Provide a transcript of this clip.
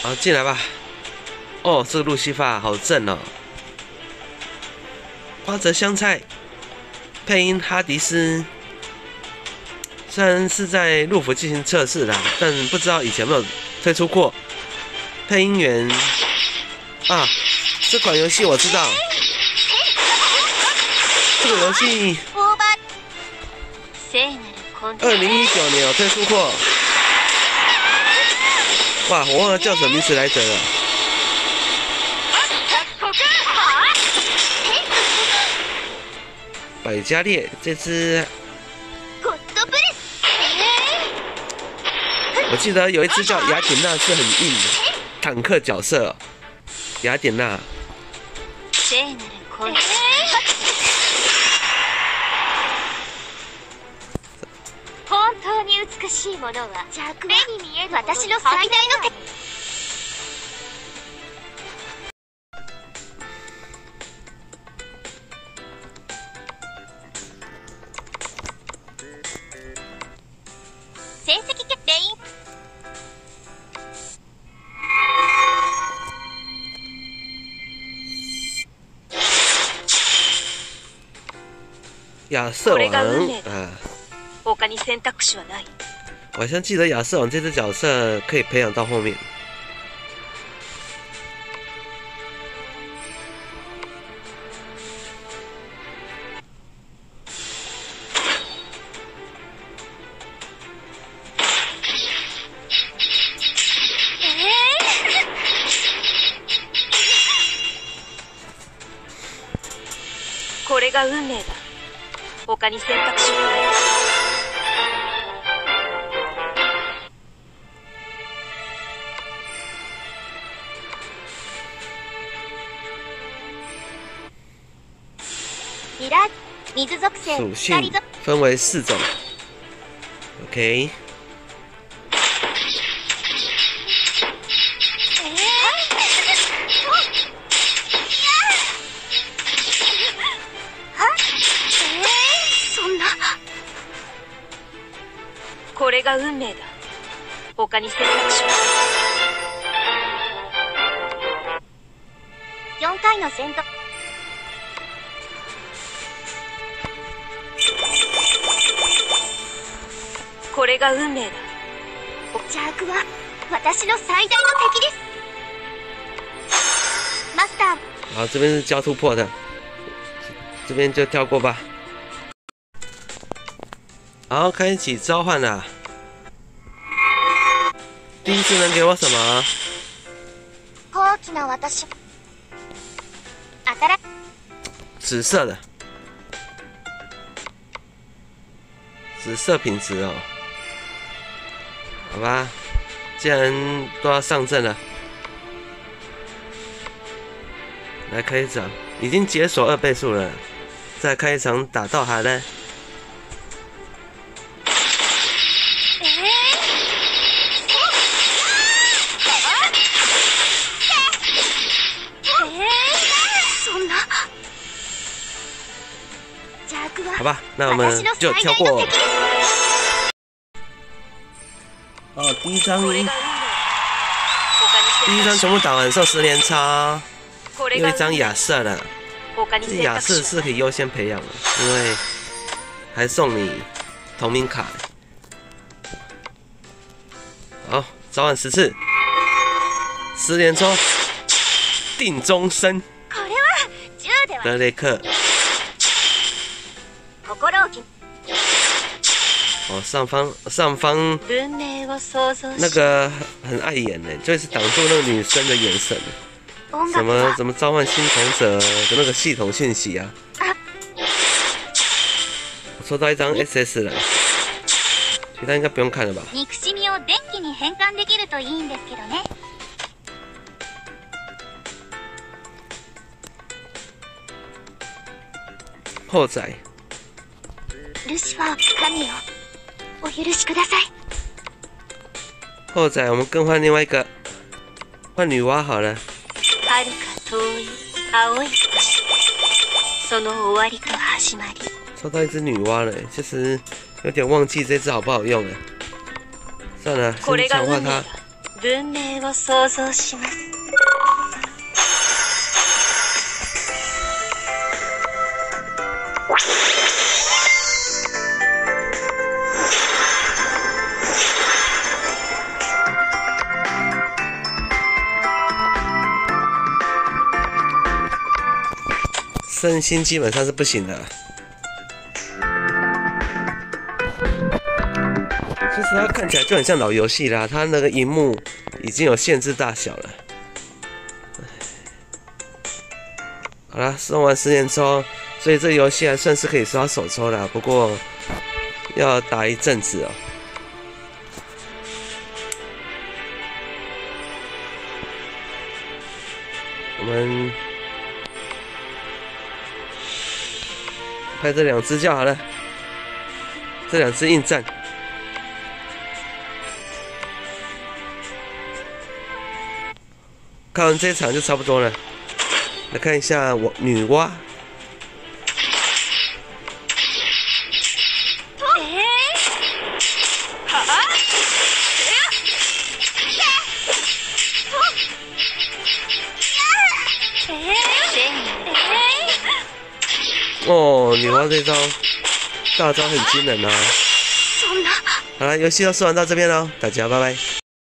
好，进来吧。哦，这个路西法好正哦。花泽香菜，配音哈迪斯。虽然是在路服进行测试啦，但不知道以前有没有推出过。配音员啊，这款游戏我知道。这个游戏2019年有推出过。哇，我忘了叫什么名字来着了。百家列这只，我记得有一只叫雅典娜是很硬的坦克角色、哦，雅典娜。 本当に美しいものは目に見える私の最大の敵。成績決定員。 亚瑟王啊。 他に選択肢はない。 我好像记得亚瑟王这只角色可以培养到后面。 これが運命だ。他に選択肢はない。 属性分为4种 ，OK。 これが運命だ。他に選択肢はない。4回の戦闘。これが運命だ。邪悪は私の最大の敵です。マスター。 好，这边是交突破的，这边就跳过吧。好，开启召唤啦！第一次能给我什么？紫色的，紫色品质哦。好吧，既然都要上阵了，来开一场，已经解锁2倍数了，再开一场打到他呢。好吧，那我们就跳过。哦，第一张全部打完受10连超，又一张亚瑟了。这亚瑟是可以优先培养的，因为还送你同名卡。好，召唤10次，10连抽，定终身。德雷克。哦，上方那个很碍眼呢，就是挡住那个女生的眼神。什么召唤新从者的那个系统讯息啊！我抽到一张 SS 了，其他应该不用看了吧？后载。ルシファー神よ、お許しください。后载我们更换另外一个，换女娲好了。遥か遠い青い星、その終わりと始まり。抽到一只女娲了，其实有点忘记这只好不好用了。算了，先强化它。 文明を創造します。 身心基本上是不行的。其实它看起来就很像老游戏啦，它那个荧幕已经有限制大小了。好啦，送完10连抽，所以这游戏还算是可以刷手抽啦，不过要打一阵子哦。我们拍这2只就好了，这2只硬战。看完这一场就差不多了，来看一下女娲。哦，女娲这招大招很惊人啊！好了，游戏就说完到这边喽，大家拜拜。